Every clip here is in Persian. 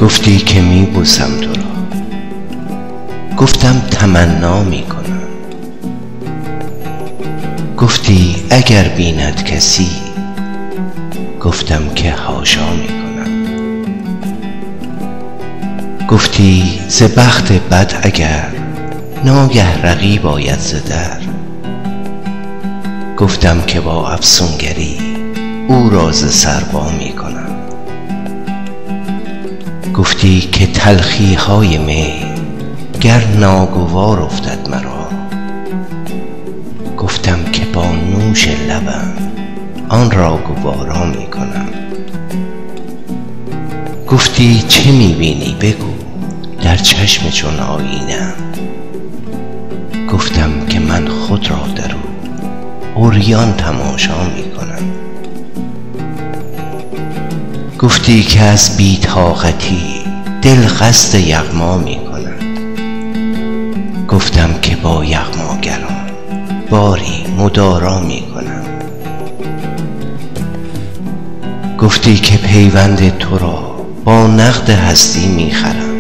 گفتی که می بوسم تو را، گفتم تمنا می کنم. گفتی اگر بیند کسی، گفتم که حاشا می کنم. گفتی ز بخت بد اگر ناگه رقیب آید ز در، گفتم که با افسونگری او را ز سر وا می کنم. گفتی که تلخی های می گر ناگوار افتد مرا، گفتم که با نوش لبم آن را گوارا می کنم. گفتی چه می بینی بگو در چشم چون آیینه‌ام، گفتم که من خود را در او عریان تماشا می کنم. گفتی که از بی طاقتی دل قصد یغما می کند، گفتم که با یغماگران باری مدارا می کنم. گفتی که پیوند تو را با نقد هستی می خرم،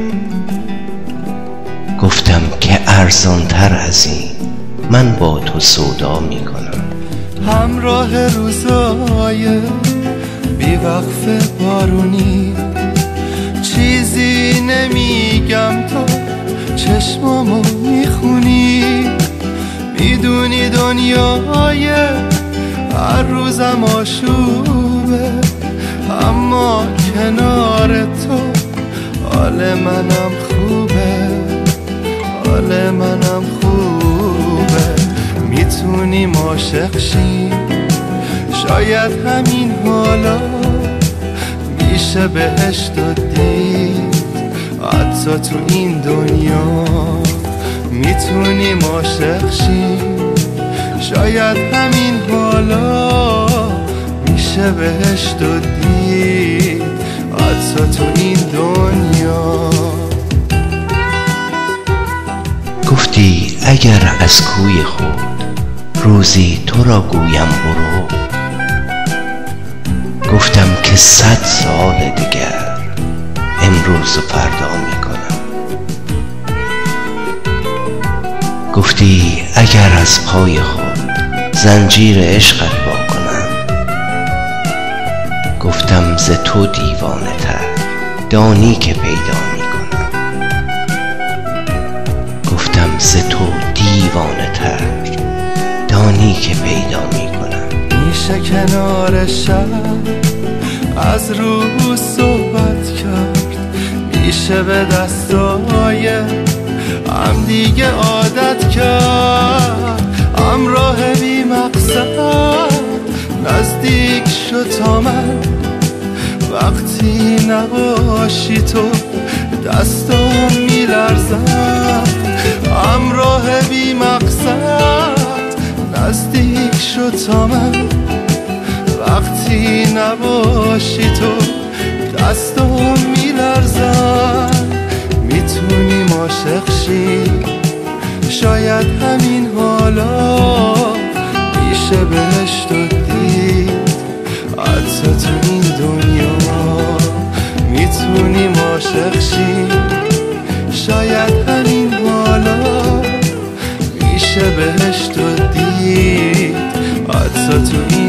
گفتم که ارزانتر از این من با تو سودا می کنم. همراه روزای بی وقف بارونی چیزی نمیگم تا چشمامو میخونی، میدونی دنیای هر روزم آشوبه، اما کنار تو حال منم خوبه، حال منم خوبه. میتونیم عاشق شیم، شاید همین حالا میشه بهشت و دید حتی تو این دنیا. میتونیم عاشق شیم، شاید همین حالا میشه بهشت و دید حتی تو این دنیا. گفتی اگر از کوی خود روزی تو را گویم برو، گفتم که 100 سال دیگر امروز و فردا می کنم. گفتی اگر از پای خود زنجیر عشقت وا کنم، گفتم ز تو دیوانه تر دانی که پیدا می کنم. گفتم ز تو دیوانه تر دانی که پیدا می کنم. میشه کنار شب از روح صحبت کرد، میشه به دستای هم دیگه عادت کرد. همراه بی مقصد نزدیک شد تا من، وقتی نباشی تو دستام میلرزد. همراه بی مقصد نزدیک شد تا من، وقتی نباشی تو دستام میلرزن. میتونیم عاشق شیم، شاید همین حالا میشه بهشت و دید حتی تو این دنیا. میتونیم عاشق شیم، شاید همین حالا میشه بهشت و دید حتی تو این